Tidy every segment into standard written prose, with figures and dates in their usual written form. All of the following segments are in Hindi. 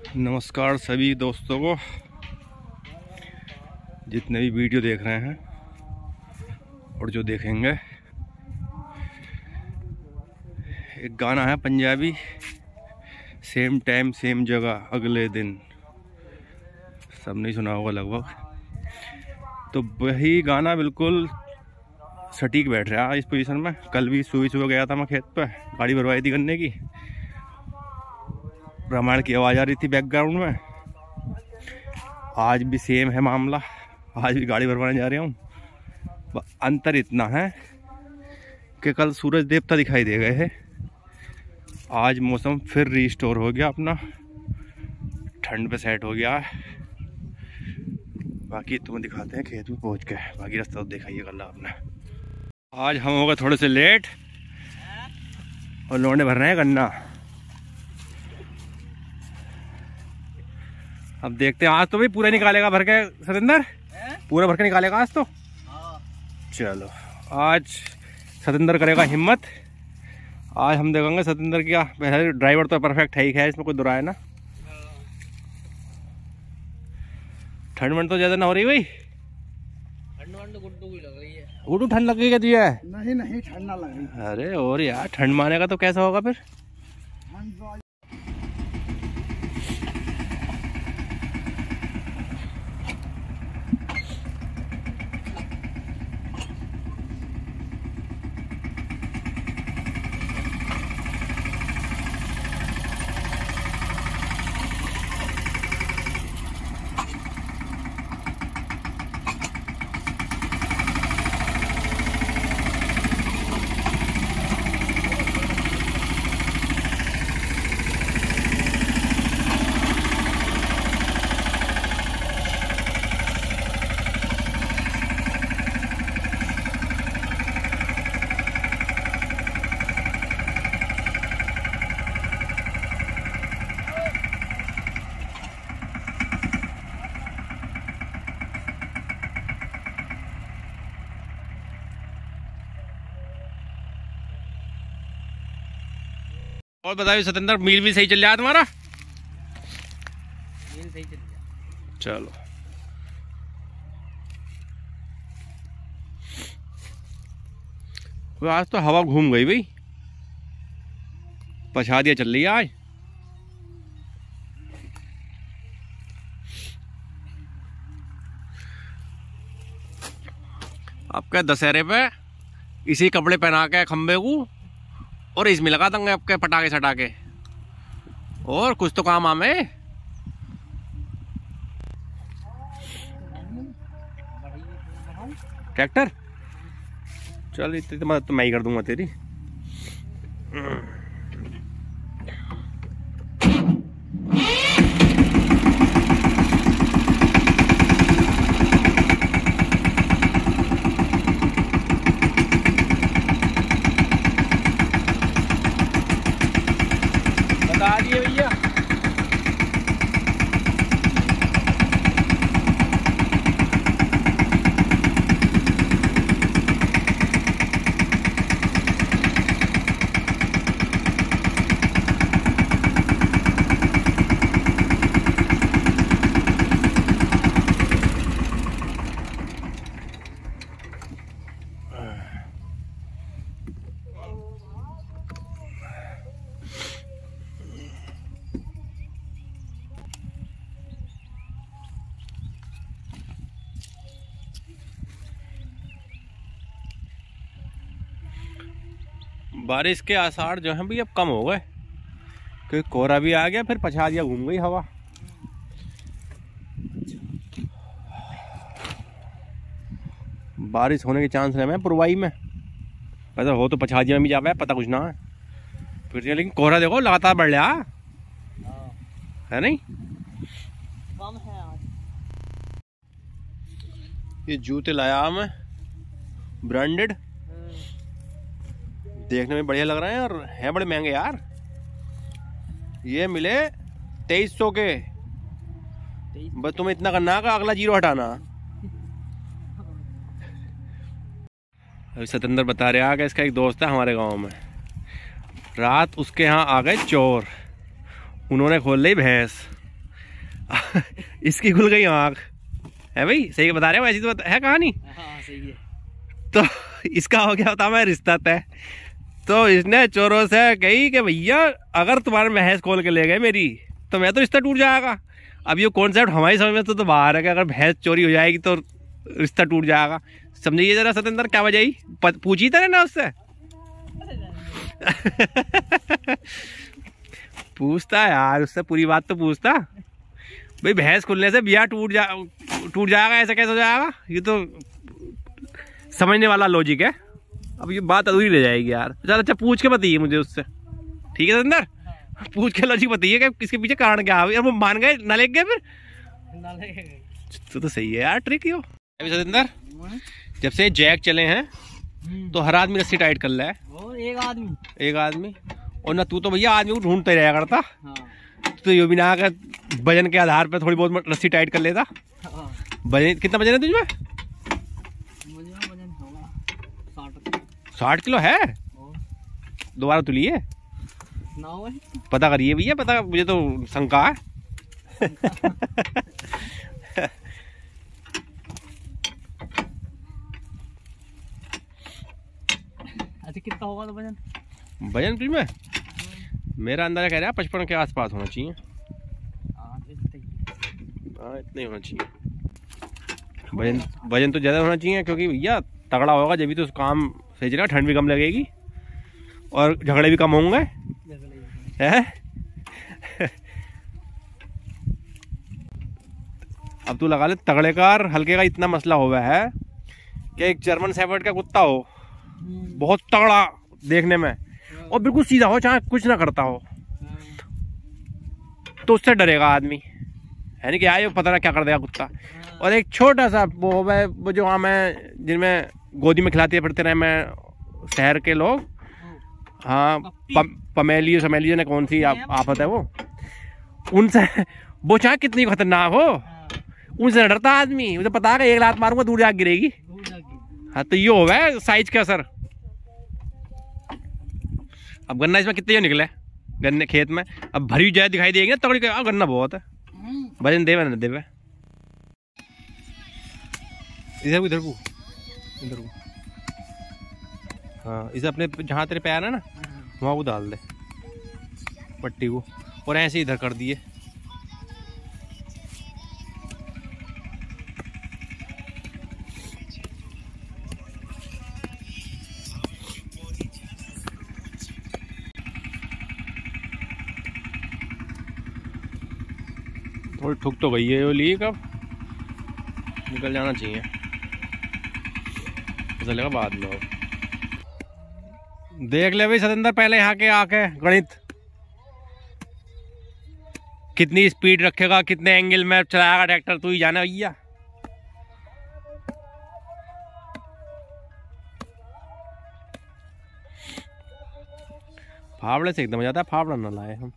नमस्कार सभी दोस्तों को, जितने भी वीडियो देख रहे हैं और जो देखेंगे। एक गाना है पंजाबी, सेम टाइम सेम जगह अगले दिन, सबने सुना होगा लगभग। तो वही गाना बिल्कुल सटीक बैठ रहा है इस पोजीशन में। कल भी सुबह गया था मैं खेत पे, गाड़ी भरवाई थी गन्ने की, रामायण की आवाज़ आ रही थी बैकग्राउंड में। आज भी सेम है मामला, आज भी गाड़ी भरवाने जा रहा हूँ। अंतर इतना है कि कल सूरज देवता दिखाई दे गए हैं, आज मौसम फिर रीस्टोर हो गया अपना, ठंड पे सेट हो गया है। बाकी तुम्हें दिखाते हैं खेत में पहुँच के, बाकी रास्ता तो दिखाइए कल आपने। आज हम हो गए थोड़े से लेट और लौंडे भर रहे हैं गन्ना। अब देखते हैं, आज तो भाई पूरा निकालेगा भर के सतेंद्र, पूरा भर के निकालेगा आज तो। चलो आज सतेंद्र करेगा हिम्मत, आज हम देखेंगे सतेंद्र क्या। वैसे ड्राइवर तो परफेक्ट है ही है, इसमें कोई दुराय ना। ठंड वंड तो ज्यादा ना हो रही भाई? ठंड तो गुड्डू की लग रही है। गुड्डू ठंड लग गई क्या तुझे? नहीं ठंड ना लग रही। अरे और यार ठंड मानेगा तो कैसा होगा फिर? और बताइए सतेंद्र, मील भी सही चल रहा है तुम्हारा? मील सही चल रहा। चलो तो आज तो हवा घूम गई भाई, पछादिया चल रही है आज। आपके दशहरे पे इसी कपड़े पहना के खंबे को और इसमें लगा देंगे आपके पटाखे सटाके, और कुछ तो काम आमे। ट्रैक्टर चल, इतनी मदद तो मैं ही कर दूंगा तेरी। बता दिए भैया। बारिश के आसार जो हैं भी अब कम हो गए, क्योंकि कोहरा भी आ गया, फिर पछादिया घूम गई हवा। बारिश होने के चांस रहे पुरवाई में, पता हो तो पछादिया में भी जा पाए, पता कुछ ना है फिर। लेकिन कोहरा देखो लगातार बढ़ रहा है नहीं? कम है आज। ये जूते लाया मैं ब्रांडेड, देखने में बढ़िया लग रहे हैं और हैं बड़े महंगे यार। ये मिले 2300 के। बस तुम्हें इतना करना का अगला जीरो हटाना। अभी सतेंद्र बता रहा है कि इसका एक दोस्त है हमारे गांव में, रात उसके यहाँ आ गए चोर, उन्होंने खोल ली भैंस। इसकी खुल गई आँख है भाई, सही बता रहे हो, ऐसी तो है कहानी। हाँ सही है। तो इसका हो गया होता मैं रिश्ता तय। तो इसने चोरों से कही कि भैया अगर तुम्हारे भैंस खोल के ले गए मेरी तो मैं तो रिश्ता टूट जाएगा। अब ये कॉन्सेप्ट हमारी समझ में तो बाहर है कि अगर भैंस चोरी हो जाएगी तो रिश्ता टूट जाएगा। समझिए जरा सतेंद्र क्या वजह ही पूछी था ना उससे। पूछता यार उससे, पूरी बात तो पूछता भाई, भैंस खुलने से बिया टूट जाएगा ऐसा कैसे हो जाएगा? ये तो समझने वाला लॉजिक है। अब ये बात अधूरी रह जाएगी यार। चल अच्छा पूछ के बताइए मुझे उससे, ठीक है सतेंद्र? पूछ के लॉजिक बताइए कि इसके पीछे कारण क्या है। वो मान गए ना ले गए फिर तो सही है यार ट्रिक यो। सतेंद्र जब से जैक चले हैं तो हर आदमी रस्सी टाइट कर रहा है। एक आदमी और ना तू तो भैया आदमी को ढूंढते रहा करता। हाँ। तो ये भी ना कर वजन के आधार पर थोड़ी बहुत रस्सी टाइट कर लेता। हाँ। वजन कितना वजन है तुझमें? 60 किलो है। दोबारा तुली है पता करिए भैया, पता मुझे तो शंका है। अच्छा कितना होगा तो वजन? वजन तुझमें मेरा अंदाजा कह रहा है 55 के आसपास होना चाहिए। हाँ इतना ही होना चाहिए। वजन तो ज़्यादा होना चाहिए क्योंकि भैया तगड़ा होगा जब भी तो काम सही चलेगा, ठंड भी कम लगेगी और झगड़े भी कम होंगे है। अब तू लगा ले तगड़े का और हल्के का इतना मसला हुआ है कि एक जर्मन शेफर्ड का कुत्ता हो बहुत तगड़ा देखने में और बिल्कुल सीधा हो, चाहे कुछ ना करता हो, तो उससे डरेगा आदमी, है नहीं कि आए पता ना क्या कर देगा कुत्ता। और एक छोटा सा वो जो हमें जिनमें गोदी में खिलाते फिरते रहे मैं शहर के लोग, हाँ पमेलियो समेलियो ने कौन सी आफत है वो, उनसे वो चाहे कितनी खतरनाक हो उनसे डरता आदमी। उसे पता है एक लात मारूंगा दूर जाके गिरेगी। हाँ तो ये होगा साइज का असर। अब गन्ना इसमें कितने जो निकले गन्ने खेत में, अब भरी जाए दिखाई देगी ना तगड़ी का गन्ना बहुत है। वजन देवे ना देवे इधर इधर को हाँ इसे अपने जहाँ तेरे पैर है ना वहाँ को डाल दे पट्टी को और ऐसे इधर कर दिए। थोड़ी ठुक तो गई है वो ली, कब निकल जाना चाहिए, चलेगा बाद में। देख ले भाई सतेंद्र पहले यहाँ के आके गणित कितनी स्पीड रखेगा, कितने एंगल में चलाएगा ट्रैक्टर, तू ही जाना भैया। फावड़े से एकदम जाता है, फावड़ा ना लाए हम।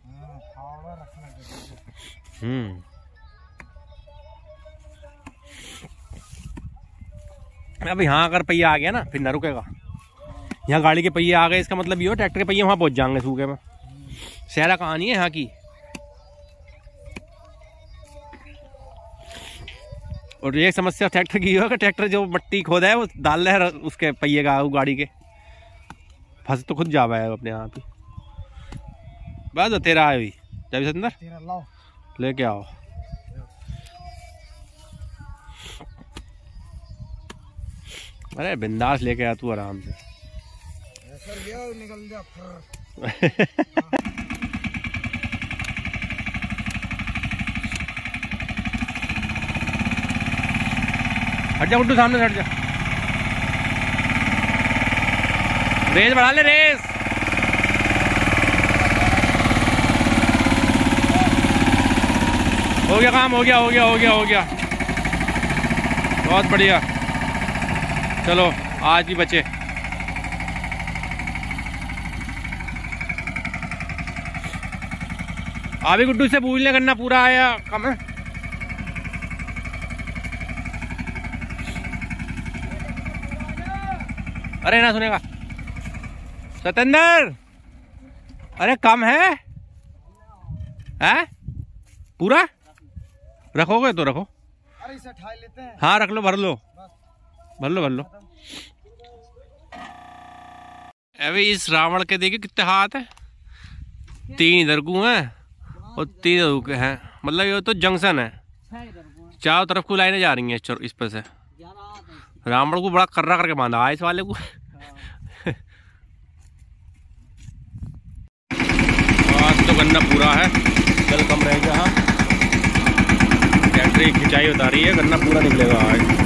अब यहाँ अगर पहिया आ गया ना फिर ना रुकेगा। यहाँ गाड़ी के पहिए आ गए इसका मतलब ये हो ट्रैक्टर के पहिए वहां पहुंच जाएंगे सूखे में। सहरा कहानी है यहाँ की। और एक समस्या ट्रैक्टर की है कि ट्रैक्टर जो मट्टी खोदा है वो डाल रहा है उसके पहिए का गाड़ी के, फंस तो खुद जावा है अपने आप ही। बस तेरा है भी जब अंदर लेके आओ। अरे बिंदास लेके आ तू आराम से। निकल जा हट जा गुड्डू सामने हट जा। रेस बढ़ा ले रेस। हो गया काम, हो गया हो गया हो गया हो गया, बहुत बढ़िया। चलो आज भी बचे। अभी गुड्डू से पूछ ले करना पूरा आया कम है। अरे ना सुनेगा सतेंद्र, अरे कम है पूरा रखोगे तो रखो। अरे इसे उठा लेते हैं। हाँ रख लो, भर लो भर लो भर लो। अभी इस रावण के देखिए कितने हाथ है, 3 इधर को हैं और 3 इधर के हैं, मतलब ये तो जंक्शन है, चारों तरफ को लाइनें जा रही हैं इस पर से। रावण को बड़ा कर्रा करके बांधा है इस वाले को। आज तो गन्ना पूरा है, कल कम रहेगा। हाँ ट्रैक्टर की खिंचाई बता रही है, गन्ना पूरा निकलेगा आज।